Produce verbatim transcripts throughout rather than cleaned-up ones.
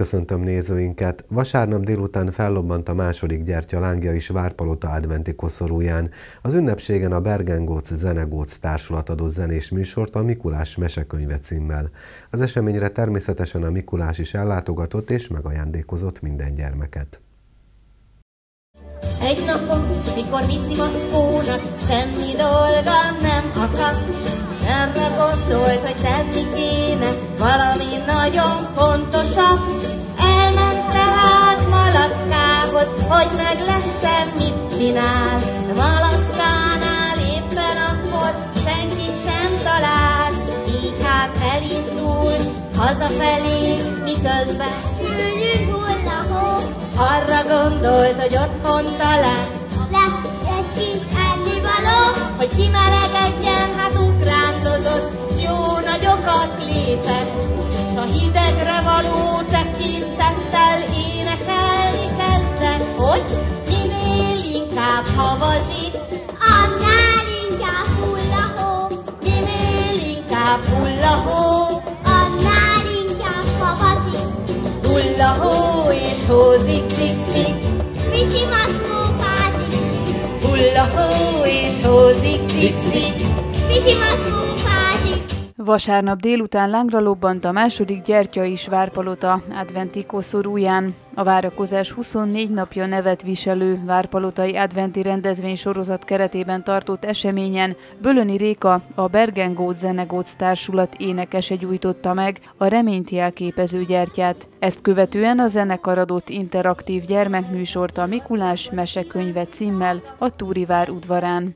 Köszöntöm nézőinket! Vasárnap délután fellobbant a második gyertya lángja is Várpalota adventi koszorúján. Az ünnepségen a Bergen-Góc Zenegóc társulat adott zenés műsort a Mikulás mesekönyve címmel. Az eseményre természetesen a Mikulás is ellátogatott és megajándékozott minden gyermeket. Egy napon, mikor Vici mackónak semmi dolga nem akadt, arra gondolt, hogy tenni kéne valami nagyon fontosat. Elment tehát Malackához, hogy meglessen, mit csinál. Malackánál éppen akkor senkit sem talál, így hát elindul hazafelé, miközben hűljük hullahó. Arra gondolt, hogy otthon talán lesz egy kis ennivaló, hogy kimelegedjen, hát ugrándozott, s jó nagyokat lépett, s a hidegre való tekintettel énekelni kezdett, hogy minél inkább havazik, annál inkább hullahó, minél inkább hullahó, annál inkább havazik, hullahó és hózik, zik, zik, Vici mackó fázik, hullahó és hózik, zik, zik, Vici mackó fázik. Vasárnap délután lángra lobbant a második gyertya is Várpalota adventi koszorúján. A várakozás huszonnégy napja nevet viselő várpalotai adventi rendezvény sorozat keretében tartott eseményen Bölöni Réka, a Bergen-Góc Zenegóc társulat énekese gyújtotta meg a reményt jelképező gyertyát. Ezt követően a zenekar adott interaktív gyermekműsort a Mikulás mesekönyve címmel a Túrivár udvarán.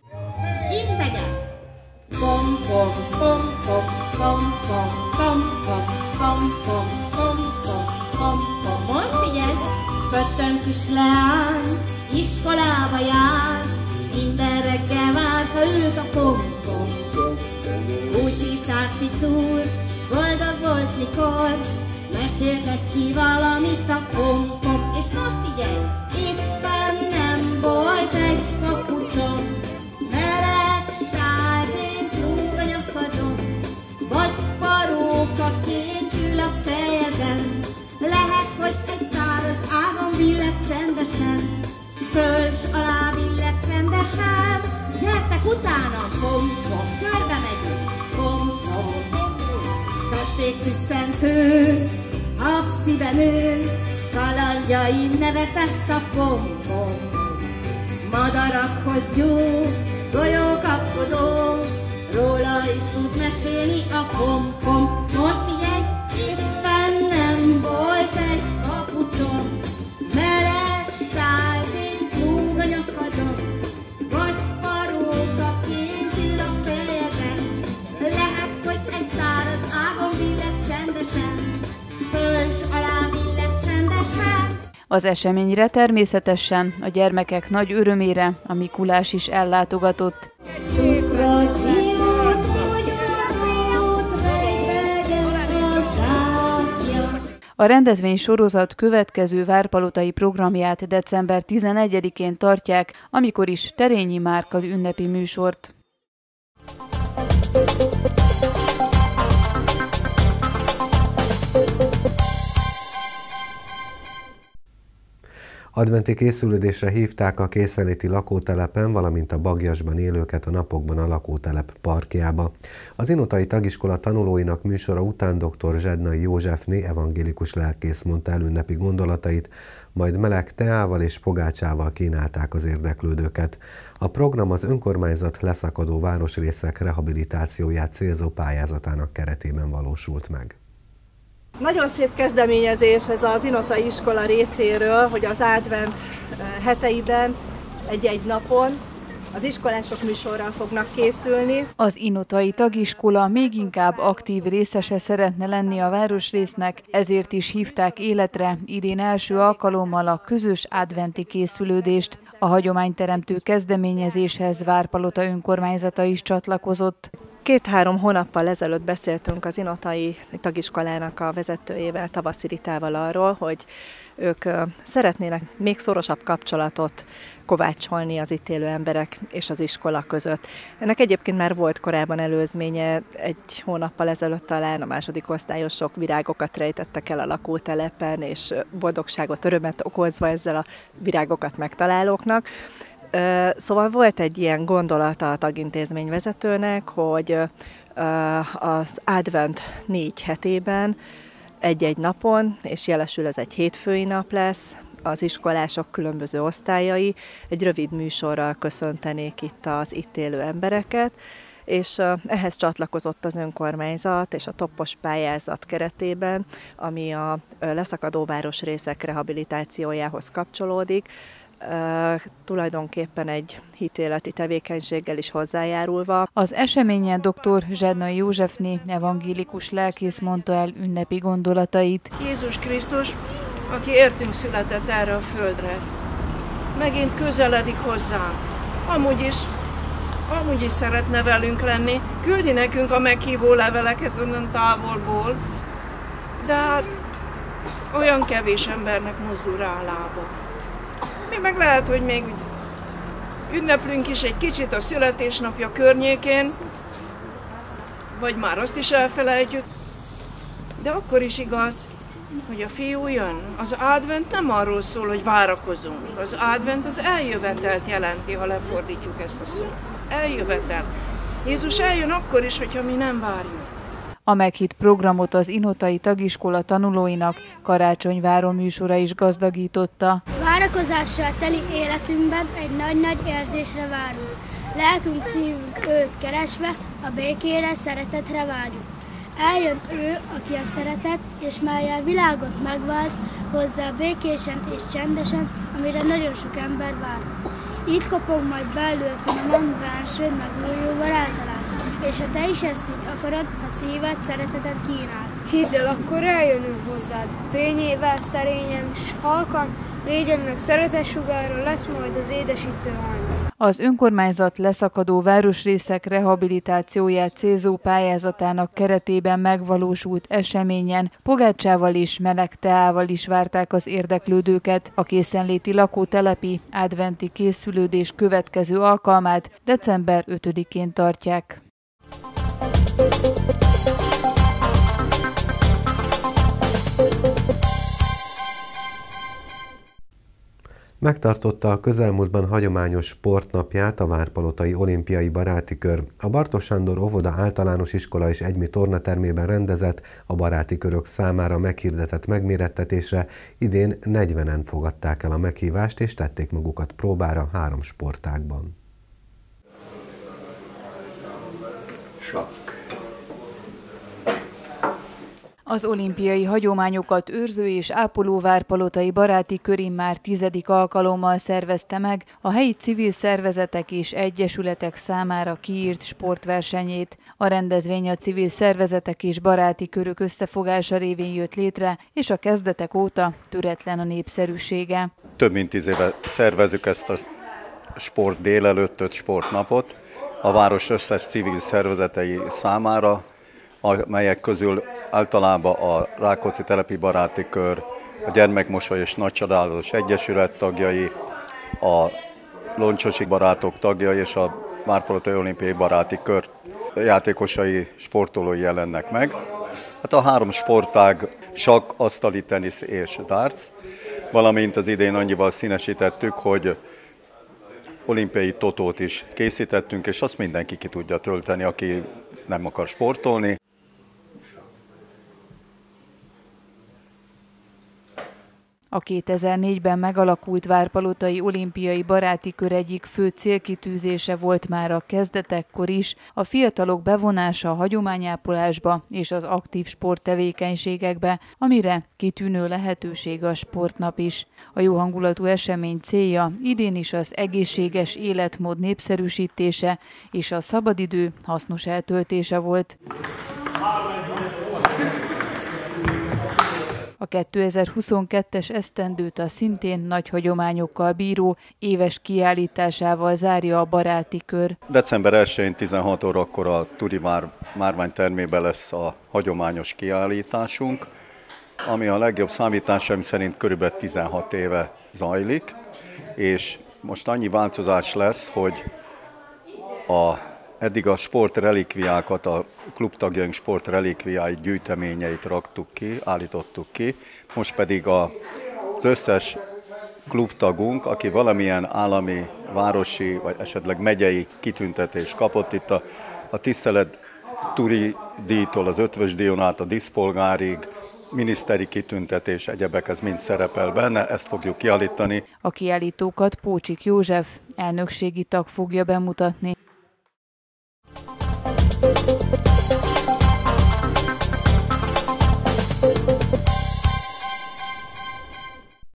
Pom, pom, pom, pom, pom, pom, pom, pom, pom, pom, pom, pom, pom, pom. Most figyelj! Köszön kislány, iskolába jár, minden reggel várta őt a pom, pom, pom. Úgy hívták Picúr, boldog volt mikor, mesélt neki valamit a pom, pom. És most figyelj! Éppen nem volt egy kapucsom, vagy parókaként ül a fejeden, lehet, hogy egy száraz ágon billet csendesen, földs alá billet rendesen. Gyertek utána, pom, pom, körbe megyünk, pom, pom. Festéktüsszentő, habciben ő, kalandjain nevetett a pom, pom. Madarakhoz jó, golyókapkodó, róla is tud mesélni a pom-pom. Most figyelj, éppen nem volt egy kapucsom, meleg sálként lúg a nyakadon, vagy parókaként ül a fejeden, lehet, hogy egy száraz ágon billet csendesen, földs alá billet csendesen. Az eseményre természetesen a gyermekek nagy örömére a Mikulás is ellátogatott. A rendezvény sorozat következő várpalotai programját december tizenegyedikén tartják, amikor is Terényi Márka ünnepi műsort. Adventi készülődésre hívták a készenléti lakótelepen, valamint a Bagyasban élőket a napokban a lakótelep parkjába. Az Inotai Tagiskola tanulóinak műsora után dr. Zsednai Józsefné evangélikus lelkész mondta el ünnepi gondolatait, majd meleg teával és pogácsával kínálták az érdeklődőket. A program az önkormányzat leszakadó városrészek rehabilitációját célzó pályázatának keretében valósult meg. Nagyon szép kezdeményezés ez az Inotai iskola részéről, hogy az advent heteiben egy-egy napon az iskolások műsorral fognak készülni. Az Inotai Tagiskola még inkább aktív részese szeretne lenni a városrésznek, ezért is hívták életre idén első alkalommal a közös adventi készülődést. A hagyományteremtő kezdeményezéshez Várpalota önkormányzata is csatlakozott. Két-három hónappal ezelőtt beszéltünk az Inotai Tagiskolának a vezetőjével, Tavaszi Ritával arról, hogy ők szeretnének még szorosabb kapcsolatot kovácsolni az itt élő emberek és az iskola között. Ennek egyébként már volt korábban előzménye, egy hónappal ezelőtt talán a második osztályosok virágokat rejtettek el a lakótelepen, és boldogságot, örömet okozva ezzel a virágokat megtalálóknak. Szóval volt egy ilyen gondolata a tagintézmény vezetőnek, hogy az advent négy hetében, egy-egy napon, és jelesül ez egy hétfői nap lesz, az iskolások különböző osztályai egy rövid műsorral köszöntenék itt az itt élő embereket, és ehhez csatlakozott az önkormányzat és a toppos pályázat keretében, ami a leszakadó városrészek rehabilitációjához kapcsolódik, Uh, tulajdonképpen egy hitéleti tevékenységgel is hozzájárulva. Az eseményen dr. Zsednai Józsefné evangélikus lelkész mondta el ünnepi gondolatait. Jézus Krisztus, aki értünk született erre a földre, megint közeledik hozzánk. Amúgy is, amúgy is szeretne velünk lenni, küldi nekünk a meghívó leveleket onnan távolból, de hát olyan kevés embernek mozdul rá a lába. Mi meg lehet, hogy még ünneplünk is egy kicsit a születésnapja környékén, vagy már azt is elfelejtjük, de akkor is igaz, hogy a fiú jön. Az advent nem arról szól, hogy várakozunk. Az advent az eljövetelt jelenti, ha lefordítjuk ezt a szót. Eljövetel. Jézus eljön akkor is, hogyha mi nem várjuk. A meghitt programot az Inotai Tagiskola tanulóinak karácsonyváró műsora is gazdagította. Várakozással teli életünkben egy nagy-nagy érzésre várunk. Lelkünk, szívünk őt keresve, a békére, szeretetre vágyunk. Eljön ő, aki a szeretet, és mellyel világot megvált, hozzá békésen és csendesen, amire nagyon sok ember vár. Itt kopog majd belül finoman, benső, megújulóval általán. És ha te is ezt így akarod, a szíved szeretetet kínál. Hidd el, akkor eljön ő hozzád. Fényével, szerényen, s halkan, légyennek szeretet sugárra, lesz majd az édesítő hajnal. Az önkormányzat leszakadó városrészek rehabilitációját célzó pályázatának keretében megvalósult eseményen pogácsával és meleg teával is várták az érdeklődőket. A készenléti lakótelepi adventi készülődés következő alkalmát december ötödikén tartják. Megtartotta a közelmúltban hagyományos sportnapját a Várpalotai Olimpiai Baráti Kör. A Bartók Sándor óvoda általános iskola és egymű tornatermében rendezett, a baráti körök számára meghirdetett megmérettetésre idén negyvenen fogadták el a meghívást és tették magukat próbára három sportágban. Sakk. Az olimpiai hagyományokat őrző és ápoló Várpalotai Baráti Kör immár tizedik alkalommal szervezte meg a helyi civil szervezetek és egyesületek számára kiírt sportversenyét. A rendezvény a civil szervezetek és baráti körök összefogása révén jött létre, és a kezdetek óta töretlen a népszerűsége. Több mint tíz éve szervezzük ezt a sport délelőttöt, sportnapot a város összes civil szervezetei számára, amelyek közül általában a Rákóczi Telepi Baráti Kör, a Gyermekmosoly és Nagycsodálatos Egyesület tagjai, a Loncsosi Barátok tagjai és a Várpalotai Olimpiai Baráti Kör játékosai, sportolói jelennek meg. Hát a három sportág sakk, asztali tenisz és darts, valamint az idén annyival színesítettük, hogy olimpiai totót is készítettünk, és azt mindenki ki tudja tölteni, aki nem akar sportolni. A kétezer-négyben megalakult Várpalotai Olimpiai Baráti Kör egyik fő célkitűzése volt már a kezdetekkor is a fiatalok bevonása a hagyományápolásba és az aktív sporttevékenységekbe, amire kitűnő lehetőség a sportnap is. A jó hangulatú esemény célja idén is az egészséges életmód népszerűsítése és a szabadidő hasznos eltöltése volt. A kétezer-huszonkettes esztendőt a szintén nagy hagyományokkal bíró éves kiállításával zárja a baráti kör. december elsején tizenhat órakor a Turi márványtermében lesz a hagyományos kiállításunk, ami a legjobb számításaim szerint körülbelül tizenhat éve zajlik, és most annyi változás lesz, hogy a, eddig a sportrelikviákat, a klubtagjaink sportrelikviái gyűjteményeit raktuk ki, állítottuk ki, most pedig a, az összes klubtagunk, aki valamilyen állami, városi vagy esetleg megyei kitüntetést kapott, itt a, a tisztelet Turi díjtól az ötvös díjon át a díszpolgárig, miniszteri kitüntetés, egyebek, ez mind szerepel benne, ezt fogjuk kiállítani. A kiállítókat Pócsik József elnökségi tag fogja bemutatni.